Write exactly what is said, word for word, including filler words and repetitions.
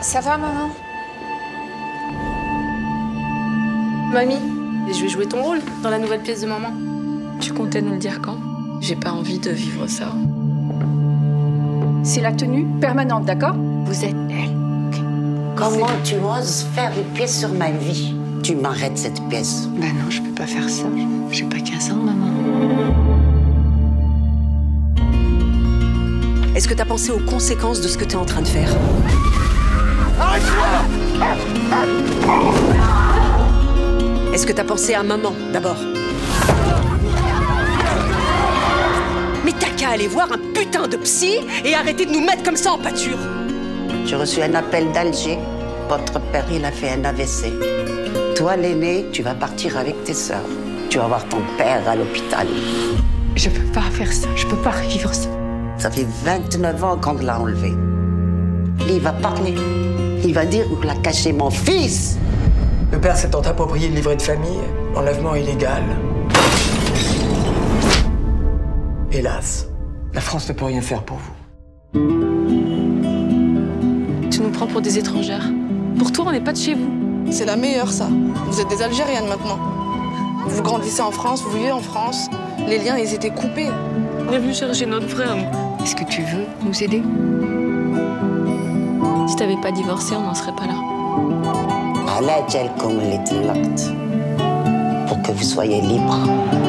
Ça va, maman? Mamie, je vais jouer ton rôle dans la nouvelle pièce de maman. Tu comptais nous le dire quand? J'ai pas envie de vivre ça. C'est la tenue permanente, d'accord? Vous êtes elle. Comment tu oses faire une pièce sur ma vie? Tu m'arrêtes cette pièce. Bah non, je peux pas faire ça. J'ai pas quinze ans, maman. Est-ce que t'as pensé aux conséquences de ce que t'es en train de faire? Est-ce que t'as pensé à maman, d'abord? Mais t'as qu'à aller voir un putain de psy et arrêter de nous mettre comme ça en pâture. J'ai reçu un appel d'Alger. Votre père, il a fait un A V C. Toi, l'aîné, tu vas partir avec tes sœurs. Tu vas voir ton père à l'hôpital. Je peux pas faire ça. Je peux pas revivre ça. Ça fait vingt-neuf ans qu'on l'a enlevé. Il va parler. Il va dire qu'il a caché mon fils. Le père s'étant approprié le livret de famille, l'enlèvement illégal. Hélas, la France ne peut rien faire pour vous. Tu nous prends pour des étrangères. Pour toi, on n'est pas de chez vous. C'est la meilleure, ça. Vous êtes des Algériennes maintenant. Vous grandissez en France, vous vivez en France. Les liens, ils étaient coupés. On est venu chercher notre frère. Est-ce que tu veux nous aider? Si t'avais pas divorcé, on n'en serait pas là. Allah jalkoum les tlaqt, pour que vous soyez libres.